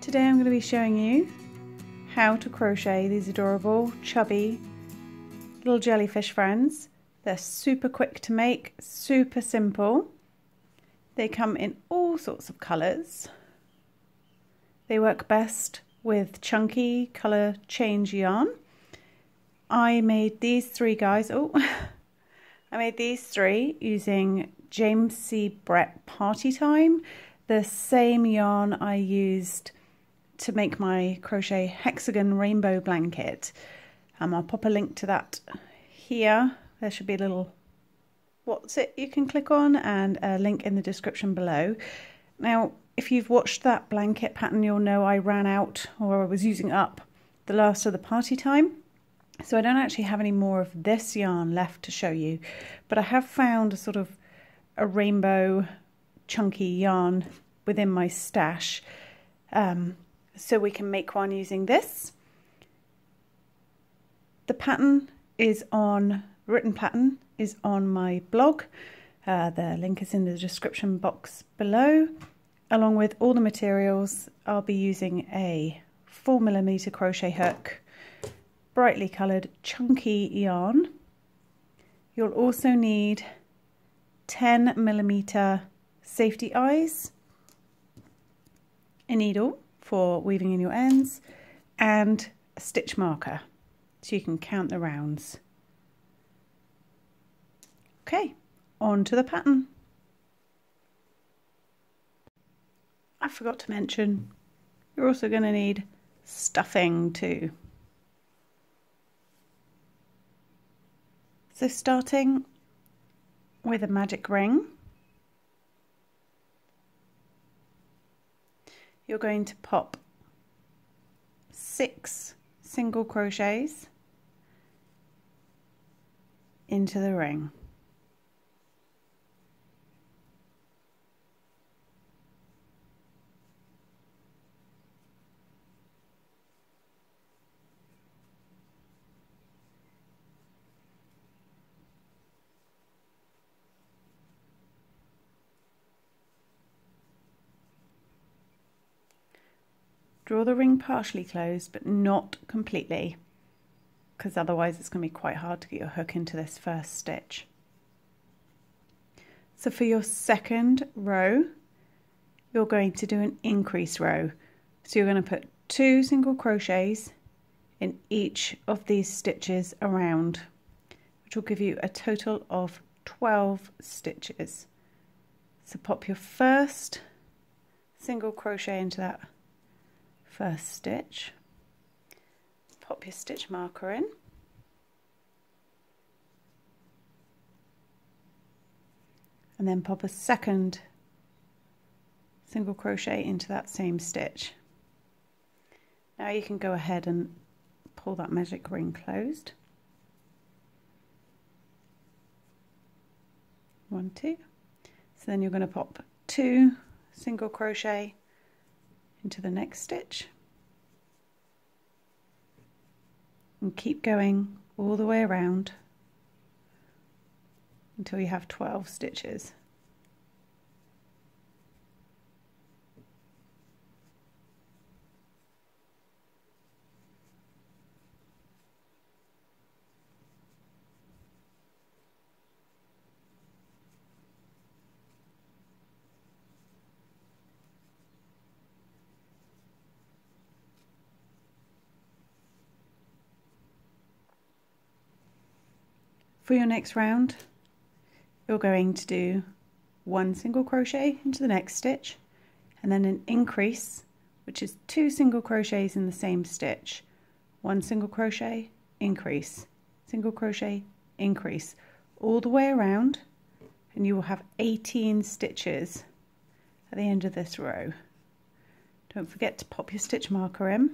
Today I'm going to be showing you how to crochet these adorable chubby little jellyfish friends. They're super quick to make, super simple. They come in all sorts of colours. They work best with chunky colour change yarn. I made these three guys, I made these three using James C. Brett Party Time, the same yarn I used to make my crochet hexagon rainbow blanket. I'll pop a link to that here. There should be a little what's it you can click on, and a link in the description below. Now, if you've watched that blanket pattern, you'll know I ran out, or I was using up the last of the Party Time. So I don't actually have any more of this yarn left to show you, but I have found a sort of a rainbow chunky yarn within my stash. So we can make one using this. The pattern is on, written pattern is on my blog. The link is in the description box below. Along with all the materials, I'll be using a 4mm crochet hook, brightly coloured chunky yarn. You'll also need 10mm safety eyes, a needle for weaving in your ends, and a stitch marker so you can count the rounds. Okay, on to the pattern. I forgot to mention, you're also going to need stuffing too. So starting with a magic ring, you're going to pop 6 single crochets into the ring. Draw the ring partially closed, but not completely, because otherwise it's going to be quite hard to get your hook into this first stitch. So for your second row, you're going to do an increase row. So you're going to put 2 single crochets in each of these stitches around, which will give you a total of 12 stitches. So pop your first single crochet into that first stitch, pop your stitch marker in, and then pop a second single crochet into that same stitch. Now you can go ahead and pull that magic ring closed. 1, 2. So then you're going to pop 2 single crochet into the next stitch and keep going all the way around until you have 12 stitches. For your next round, you're going to do 1 single crochet into the next stitch, and then an increase, which is 2 single crochets in the same stitch. 1 single crochet, increase, single crochet, increase, all the way around, and you will have 18 stitches at the end of this row. Don't forget to pop your stitch marker in.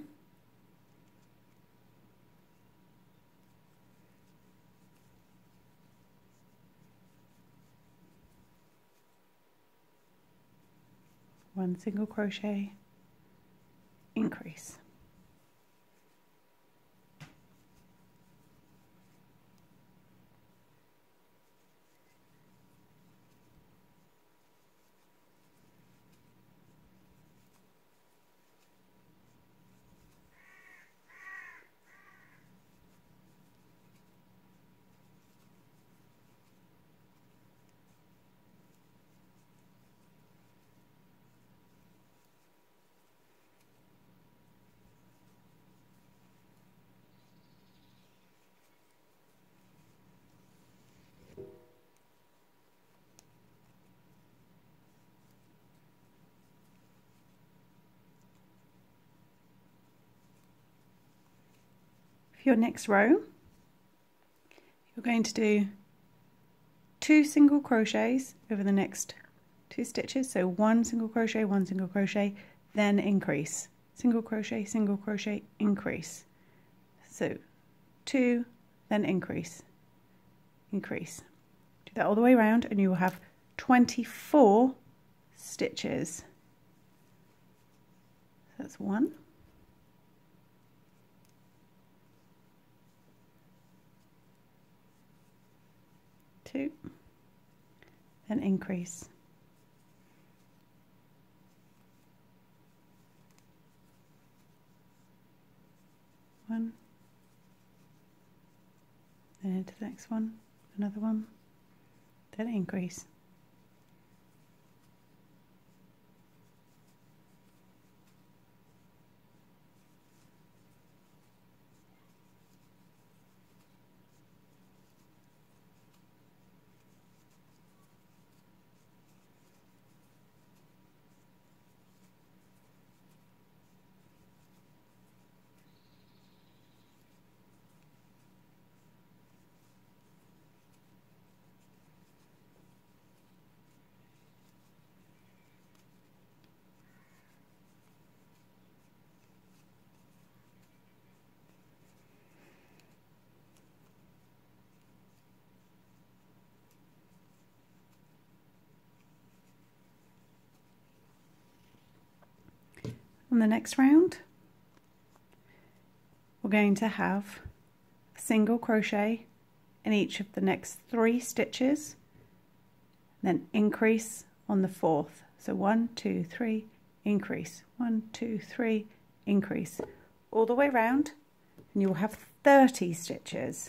One single crochet, increase. For your next row, you're going to do 2 single crochets over the next 2 stitches. So 1 single crochet, then increase. Single crochet, increase. So 2, then increase, increase. Do that all the way around and you will have 24 stitches. That's 1. 2, then increase. 1, then into the next one, another one, then increase. On the next round, we're going to have a single crochet in each of the next 3 stitches, then increase on the 4th. So 1, 2, 3, increase, 1, 2, 3, increase, all the way around, and you will have 30 stitches.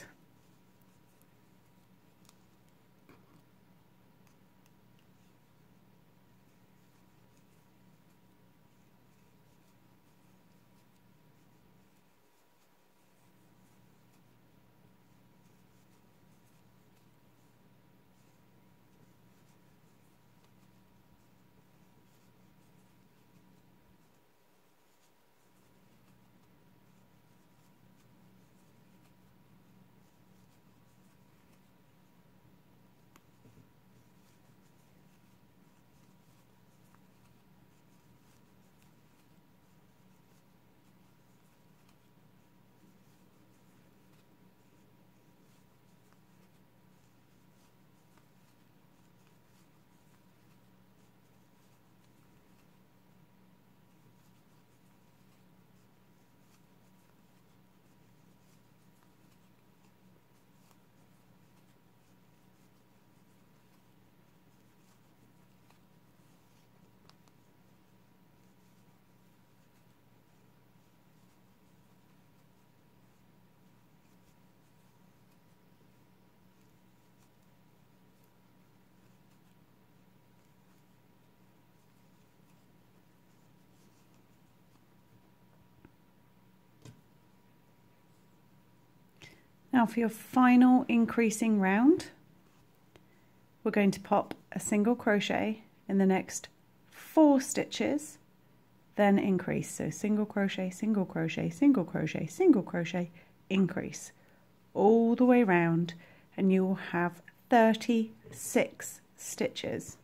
Now for your final increasing round, we're going to pop a single crochet in the next 4 stitches, then increase. So single crochet, single crochet, single crochet, single crochet, increase all the way round, and you will have 36 stitches.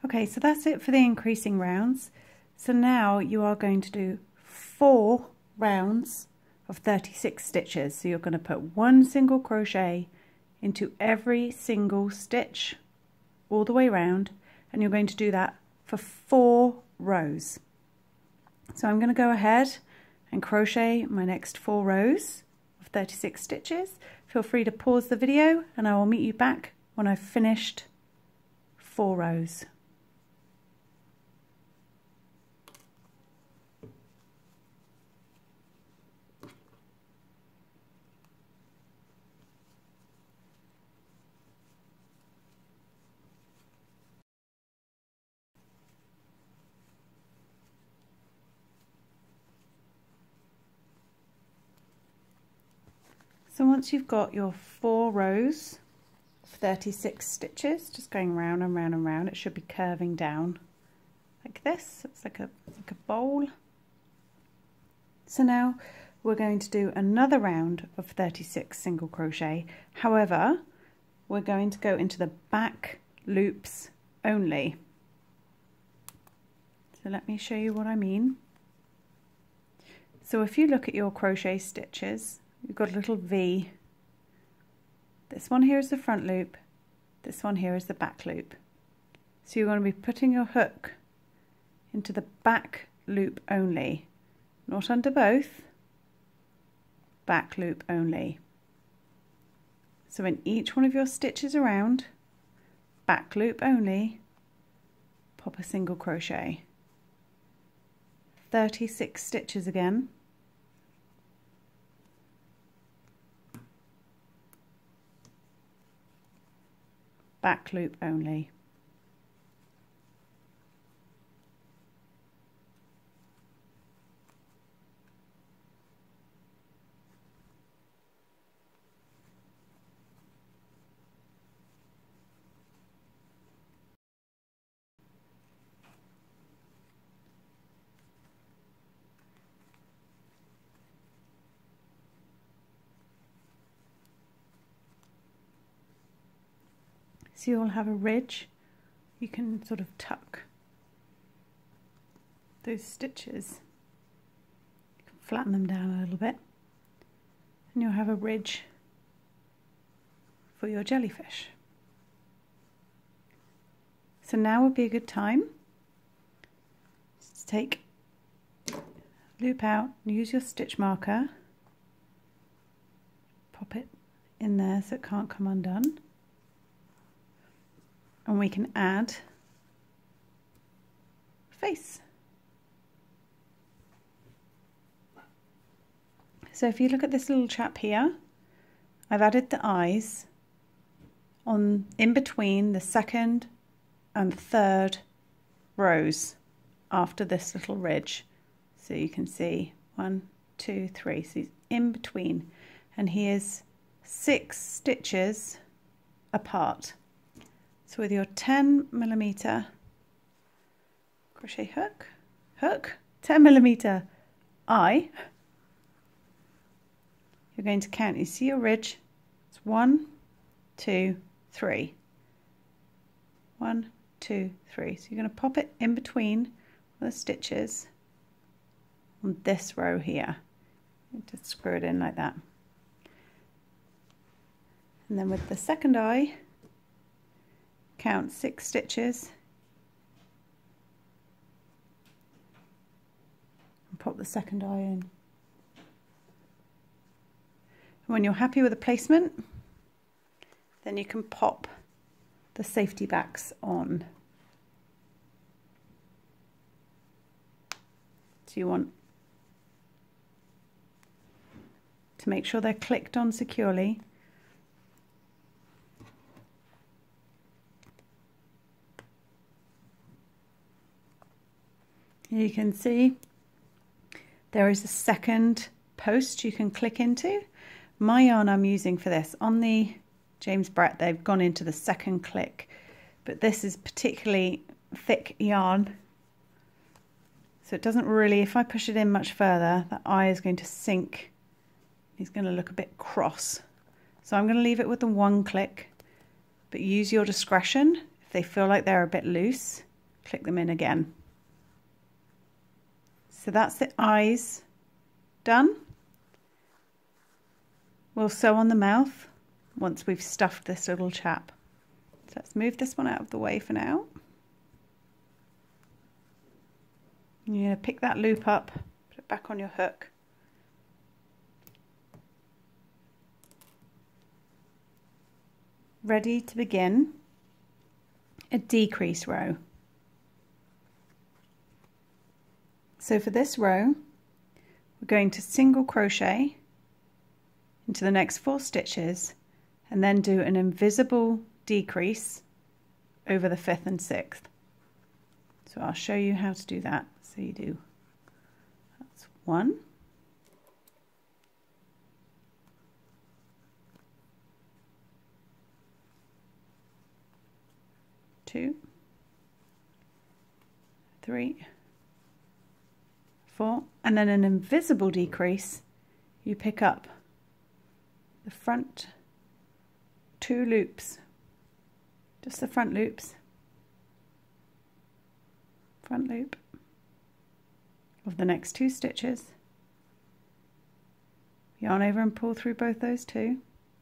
Okay, so that's it for the increasing rounds. So now you are going to do 4 rounds of 36 stitches. So you're going to put 1 single crochet into every single stitch all the way around, and you're going to do that for 4 rows. So I'm going to go ahead and crochet my next 4 rows of 36 stitches. Feel free to pause the video and I will meet you back when I've finished 4 rows. So once you've got your 4 rows of 36 stitches, just going round and round and round, it should be curving down like this. It's like a bowl. So now we're going to do another round of 36 single crochet. However, we're going to go into the back loops only. So let me show you what I mean. So if you look at your crochet stitches, you've got a little V. This one here is the front loop, this one here is the back loop. So you're going to be putting your hook into the back loop only, not under both, back loop only. So in each one of your stitches around, back loop only, pop a single crochet. 36 stitches again. Back loop only. So you'll have a ridge. You can sort of tuck those stitches, you can flatten them down a little bit, and you'll have a ridge for your jellyfish. So now would be a good time to take, loop out, use your stitch marker, pop it in there so it can't come undone. And we can add face. So if you look at this little chap here, I've added the eyes on in between the second and third rows after this little ridge. So you can see 1, 2, 3. So he's in between, and he is 6 stitches apart. So with your 10mm crochet hook, 10mm eye, you're going to count. You see your ridge? It's 1, 2, 3. 1, 2, 3. So you're going to pop it in between the stitches on this row here. Just screw it in like that. And then with the second eye, count 6 stitches and pop the second eye in. And when you're happy with the placement, then you can pop the safety backs on. So you want to make sure they're clicked on securely. You can see there is a second post you can click into. My yarn I'm using for this, on the James Brett, they've gone into the second click, but this is particularly thick yarn, so it doesn't really, if I push it in much further, that eye is going to sink. It's going to look a bit cross. So I'm going to leave it with the 1 click, but use your discretion. If they feel like they're a bit loose, click them in again. So that's the eyes done. We'll sew on the mouth once we've stuffed this little chap. So let's move this one out of the way for now. You're going to pick that loop up, put it back on your hook. Ready to begin a decrease row. So for this row, we're going to single crochet into the next 4 stitches and then do an invisible decrease over the 5th and 6th. So I'll show you how to do that. So you do, that's 1, 2, 3, 4, and then an invisible decrease. You pick up the front 2 loops, just the front loops, front loop of the next 2 stitches, yarn over and pull through both those 2,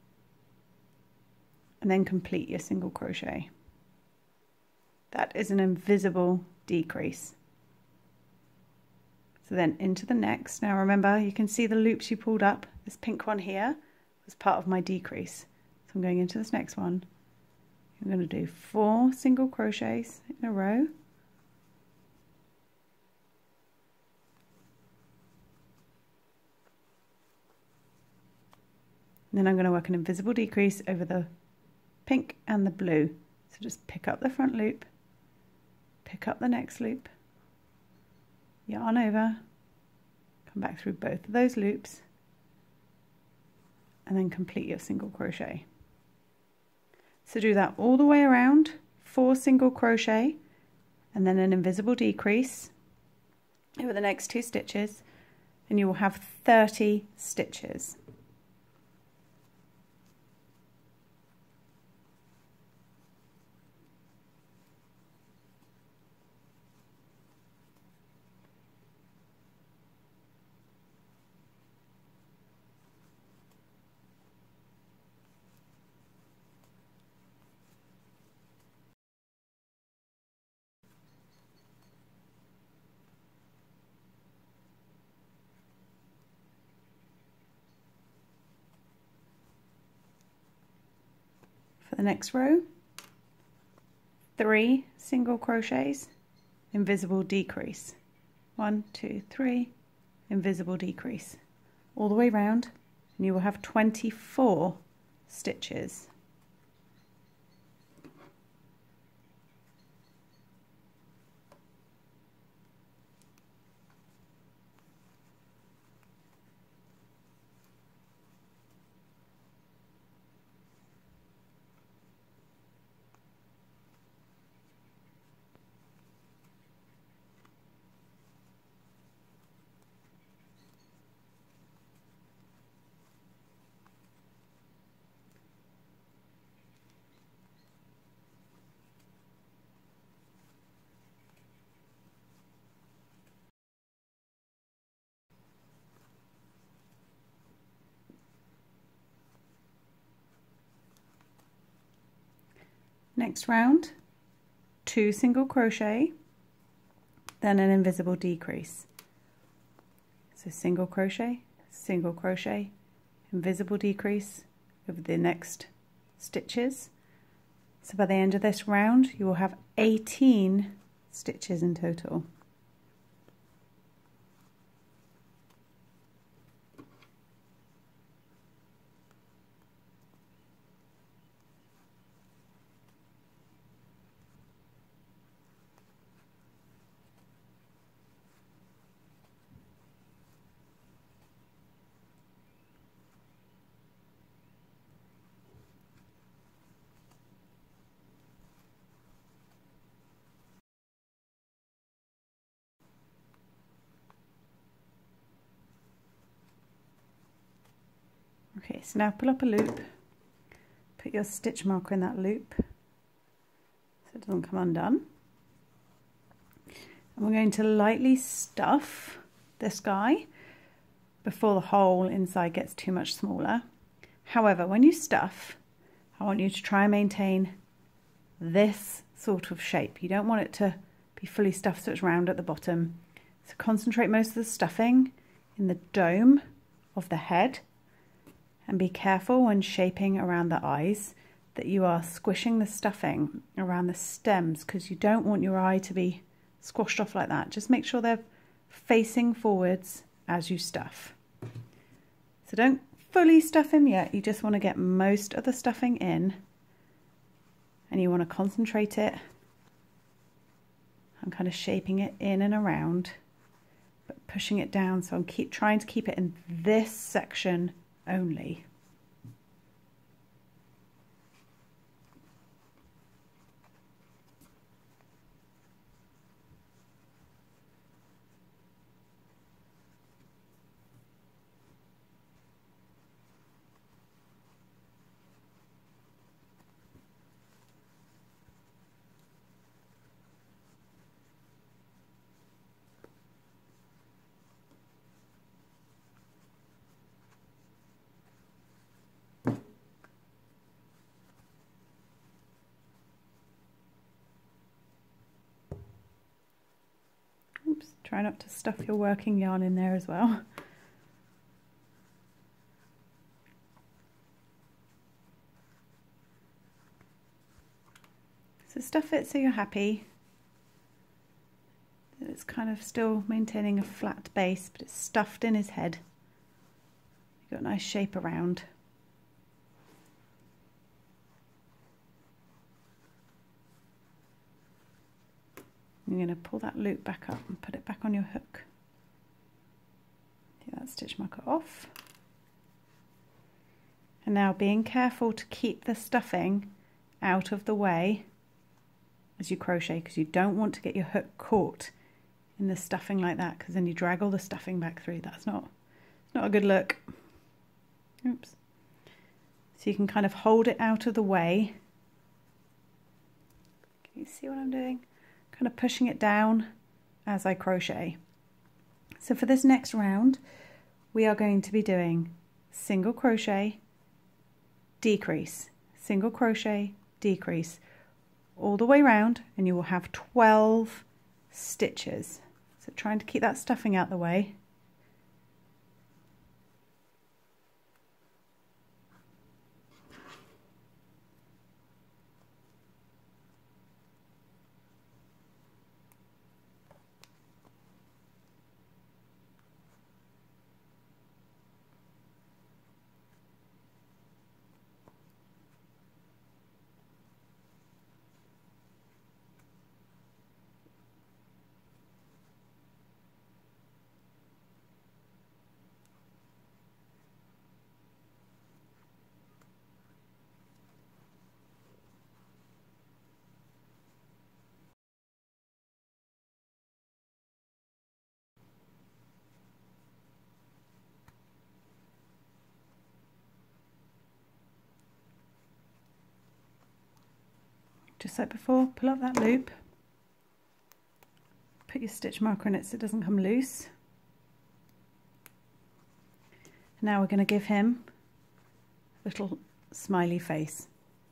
and then complete your single crochet. That is an invisible decrease. So then into the next. Now remember, you can see the loops you pulled up. This pink one here was part of my decrease. So I'm going into this next one. I'm going to do 4 single crochets in a row. And then I'm going to work an invisible decrease over the pink and the blue. So just pick up the front loop, pick up the next loop, yarn over, come back through both of those loops, and then complete your single crochet. So do that all the way around, 4 single crochet, and then an invisible decrease over the next 2 stitches, and you will have 30 stitches. For the next row, 3 single crochets, invisible decrease, 1, 2, 3, invisible decrease, all the way round, and you will have 24 stitches. Next round, 2 single crochet, then an invisible decrease. So single crochet, invisible decrease over the next stitches. So by the end of this round, you will have 18 stitches in total. Okay, so now pull up a loop, put your stitch marker in that loop so it doesn't come undone. And we're going to lightly stuff this guy before the hole inside gets too much smaller. However, when you stuff, I want you to try and maintain this sort of shape. You don't want it to be fully stuffed so it's round at the bottom. So concentrate most of the stuffing in the dome of the head, and be careful when shaping around the eyes that you are squishing the stuffing around the stems, because you don't want your eye to be squashed off like that. Just make sure they're facing forwards as you stuff. So don't fully stuff him yet, you just want to get most of the stuffing in, and you want to concentrate it on kind of shaping it in and around, but pushing it down. So I'm trying to keep it in this section only. Oops, try not to stuff your working yarn in there as well. So stuff it so you're happy that it's kind of still maintaining a flat base, but it's stuffed in his head. You've got a nice shape around. You're going to pull that loop back up and put it back on your hook. Take that stitch marker off. And now being careful to keep the stuffing out of the way as you crochet, because you don't want to get your hook caught in the stuffing like that, because then you drag all the stuffing back through. It's not a good look. Oops. So you can kind of hold it out of the way. Can you see what I'm doing? Kind of pushing it down as I crochet. So for this next round, we are going to be doing single crochet, decrease, single crochet, decrease, all the way around, and you will have 12 stitches. So trying to keep that stuffing out the way. Just like before, pull up that loop, put your stitch marker in it so it doesn't come loose. Now we're going to give him a little smiley face.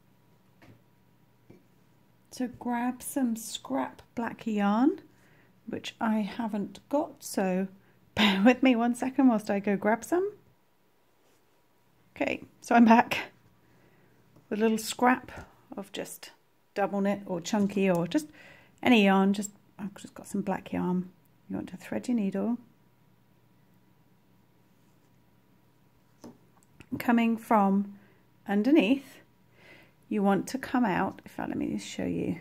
So grab some scrap black yarn, which I haven't got, so bear with me 1 second whilst I go grab some. Okay, so I'm back with a little scrap of just double knit or chunky or just any yarn. I've just got some black yarn. You want to thread your needle. Coming from underneath, you want to come out, in fact let me just show you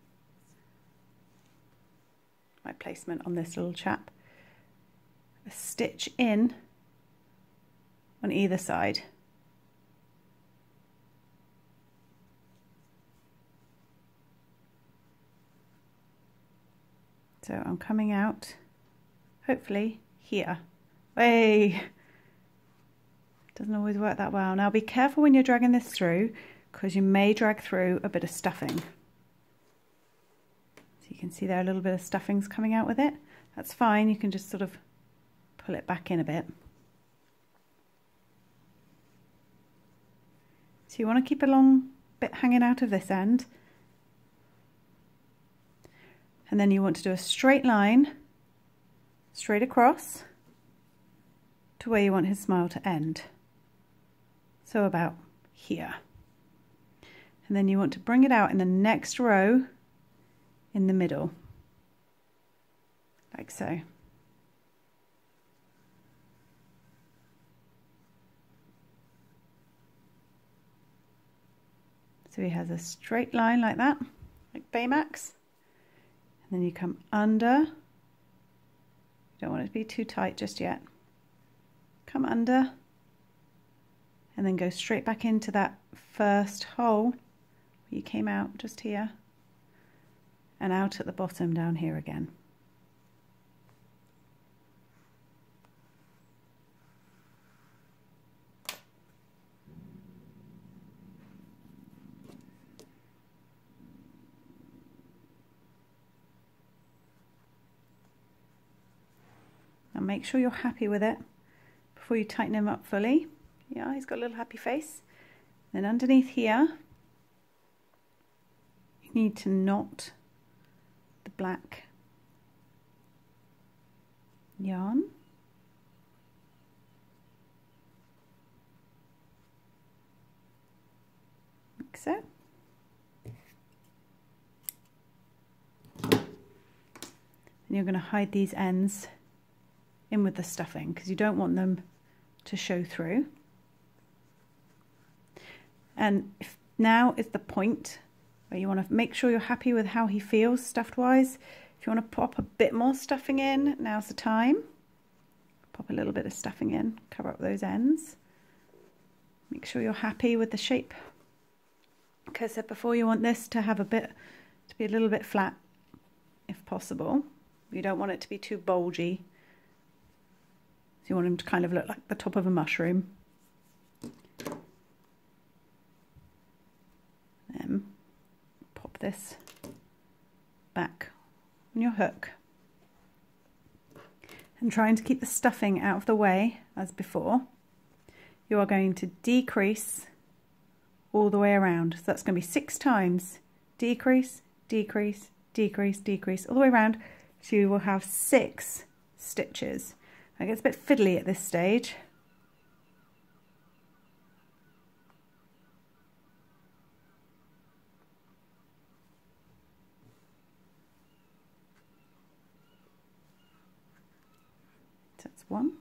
my placement on this little chap, a stitch in on either side. So I'm coming out, hopefully, here. Hey! Doesn't always work that well. Now be careful when you're dragging this through, because you may drag through a bit of stuffing. So you can see there a little bit of stuffing's coming out with it. That's fine, you can just sort of pull it back in a bit. So you want to keep a long bit hanging out of this end. And then you want to do a straight line straight across to where you want his smile to end. So about here. And then you want to bring it out in the next row in the middle, like so. So he has a straight line like that, like Baymax. And then you come under. You don't want it to be too tight just yet. Come under. And then go straight back into that first hole where you came out, just here. And out at the bottom down here again. Now make sure you're happy with it before you tighten him up fully. Yeah, he's got a little happy face. Then underneath here, you need to knot the black yarn. Like so. And you're going to hide these ends in with the stuffing because you don't want them to show through. And now is the point where you want to make sure you're happy with how he feels stuffed wise. If you want to pop a bit more stuffing in, now's the time. Pop a little bit of stuffing in, cover up those ends. Make sure you're happy with the shape. Like I said before, you want this to have to be a little bit flat if possible. You don't want it to be too bulgy. So you want him to kind of look like the top of a mushroom. Then pop this back on your hook. And trying to keep the stuffing out of the way as before, you are going to decrease all the way around. So that's going to be 6 times. Decrease, decrease, decrease, decrease, all the way around. So you will have 6 stitches. It gets a bit fiddly at this stage. So that's 1.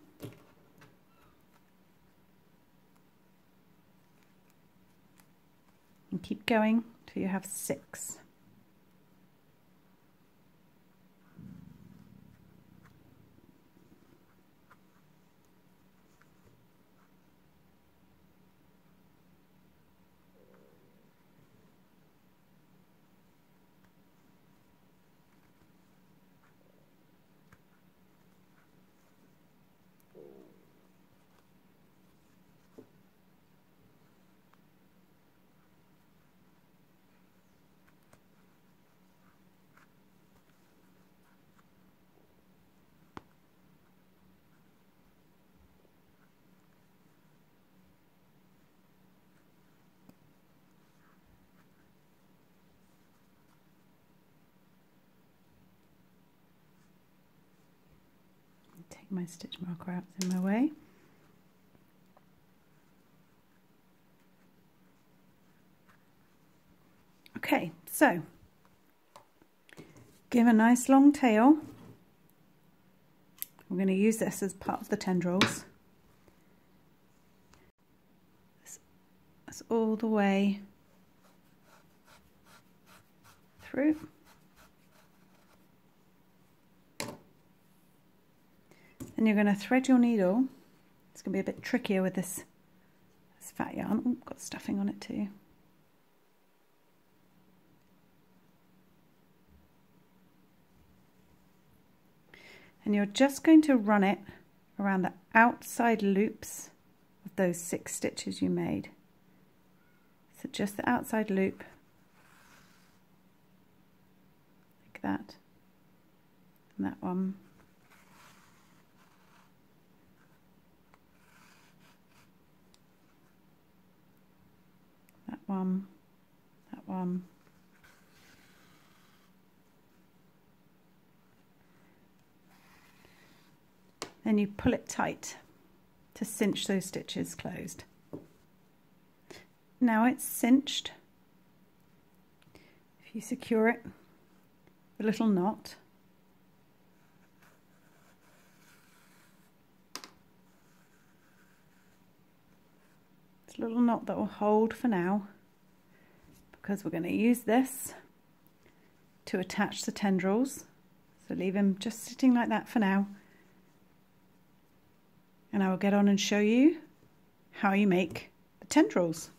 And keep going till you have 6. Take my stitch marker out, it's in my way. Okay, so give a nice long tail. We're going to use this as part of the tendrils. That's all the way through. Then you're going to thread your needle. It's going to be a bit trickier with this fat yarn. Oh, got stuffing on it too. And you're just going to run it around the outside loops of those 6 stitches you made. So just the outside loop, like that, and that one. That one, that one. Then you pull it tight to cinch those stitches closed. Now it's cinched. If you secure it with a little knot, it's a little knot that will hold for now, because we're going to use this to attach the tendrils. So leave them just sitting like that for now, and I will get on and show you how you make the tendrils.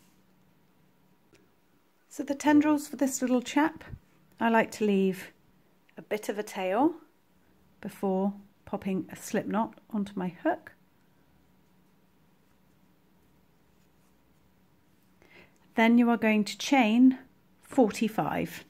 So the tendrils for this little chap, I like to leave a bit of a tail before popping a slip knot onto my hook. Then you are going to chain 45.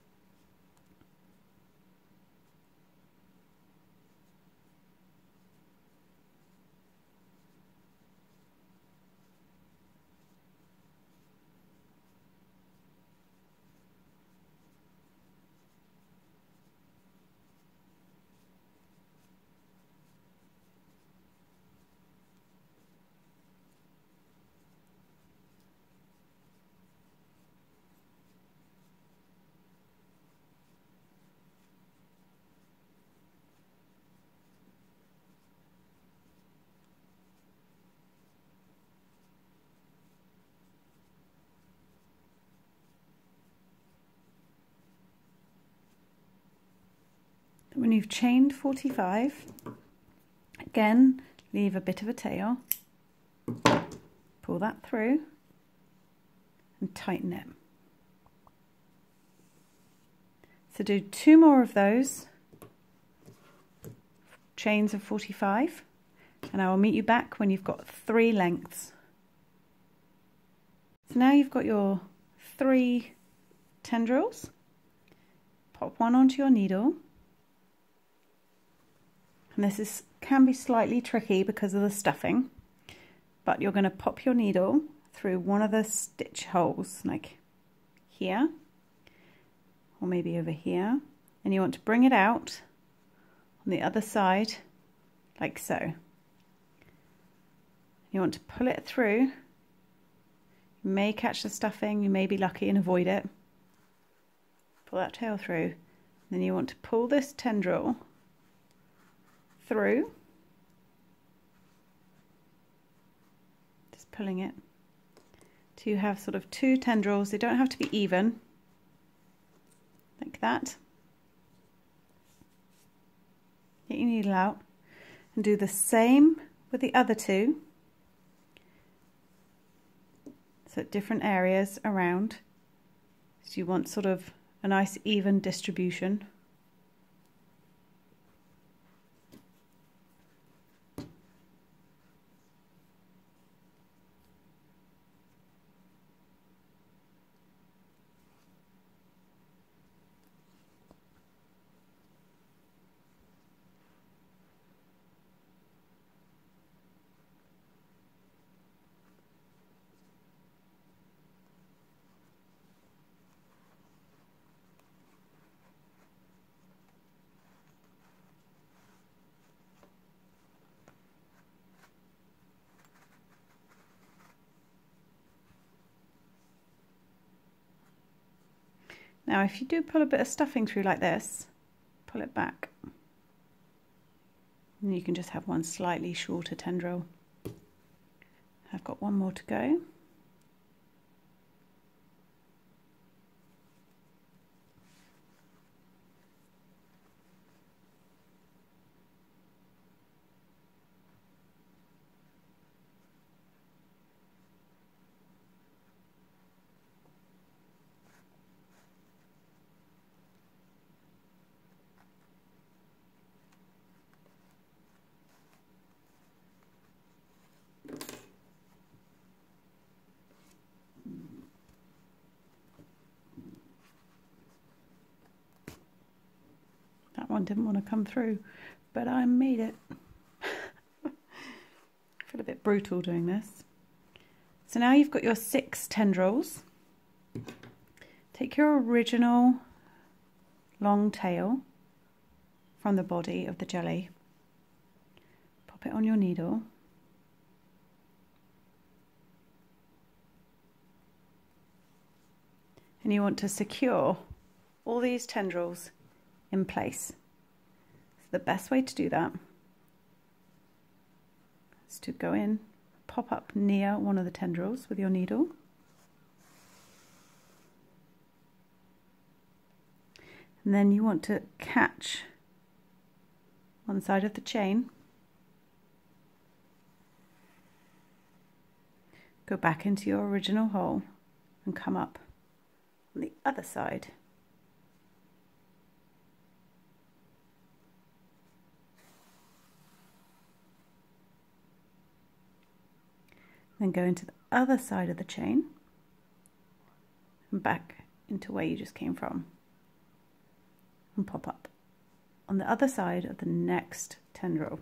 When you've chained 45, again leave a bit of a tail, pull that through and tighten it. So do 2 more of those chains of 45, and I will meet you back when you've got 3 lengths. So now you've got your 3 tendrils. Pop one onto your needle. And this can be slightly tricky because of the stuffing, but you're going to pop your needle through one of the stitch holes, like here, or maybe over here, and you want to bring it out on the other side, like so. You want to pull it through. You may catch the stuffing, you may be lucky and avoid it. Pull that tail through. Then you want to pull this tendril through, just pulling it to have sort of 2 tendrils. They don't have to be even, like that. Get your needle out and do the same with the other 2, so at different areas around. So you want sort of a nice even distribution. Now if you do pull a bit of stuffing through like this, pull it back. And you can just have one slightly shorter tendril. I've got one more to go. one didn't want to come through, but I made it. I feel a bit brutal doing this. So now you've got your 6 tendrils. Take your original long tail from the body of the jelly, pop it on your needle, and you want to secure all these tendrils in place. So the best way to do that is to go in, pop up near one of the tendrils with your needle, and then you want to catch one side of the chain, go back into your original hole and come up on the other side. Then go into the other side of the chain and back into where you just came from and pop up on the other side of the next tendril.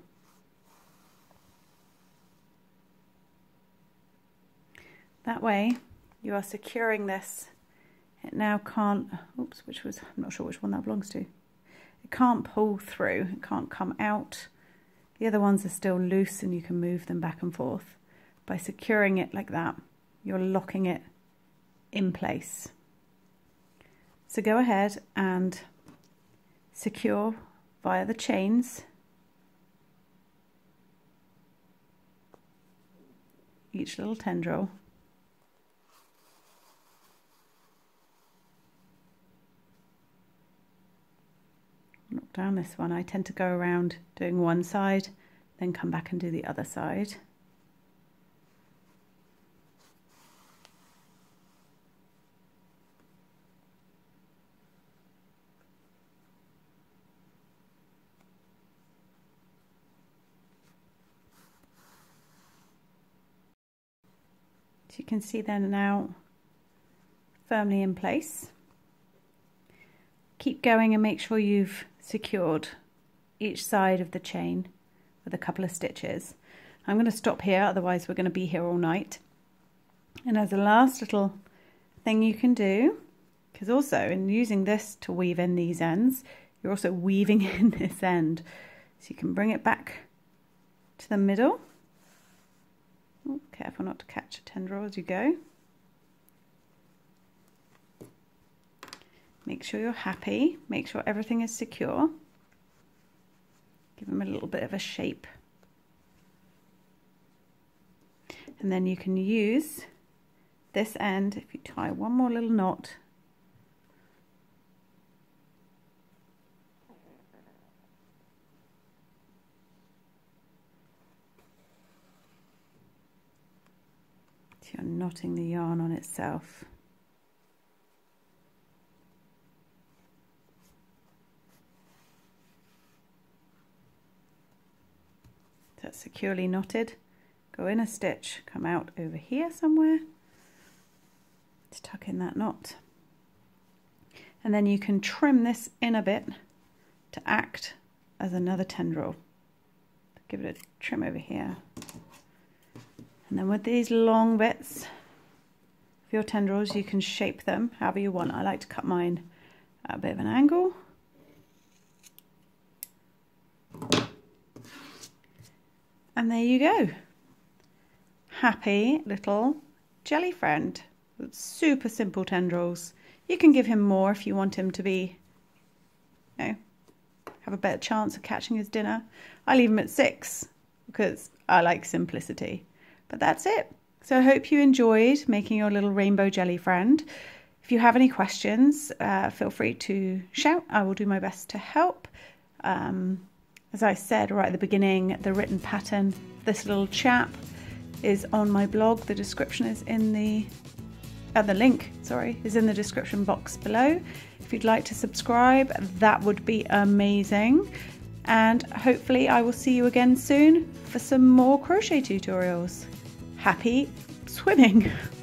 That way you are securing this. It now can't, oops, I'm not sure which one that belongs to. It can't pull through, it can't come out. The other ones are still loose and you can move them back and forth. By securing it like that, you're locking it in place. So go ahead and secure via the chains each little tendril. Knock down this one. I tend to go around doing one side, then come back and do the other side. So you can see they're now firmly in place. Keep going and make sure you've secured each side of the chain with a couple of stitches. I'm going to stop here, otherwise we're going to be here all night. And as a last little thing you can do, because also in using this to weave in these ends, you're also weaving in this end. So you can bring it back to the middle. Oh, careful not to catch a tendril as you go. Make sure you're happy, make sure everything is secure. Give them a little bit of a shape. And then you can use this end, if you tie one more little knot, so you're knotting the yarn on itself. That's securely knotted. Go in a stitch, come out over here somewhere, to tuck in that knot. And then you can trim this in a bit to act as another tendril. Give it a trim over here. And then with these long bits of your tendrils, you can shape them however you want. I like to cut mine at a bit of an angle. And there you go. Happy little jelly friend with super simple tendrils. You can give him more if you want him to be, you know, have a better chance of catching his dinner. I leave him at 6 because I like simplicity. But that's it. So I hope you enjoyed making your little rainbow jelly friend. If you have any questions, feel free to shout. I will do my best to help. As I said right at the beginning, the written pattern, this little chap, is on my blog. The description is in the link, is in the description box below. If you'd like to subscribe, that would be amazing. And hopefully I will see you again soon for some more crochet tutorials. Happy swimming!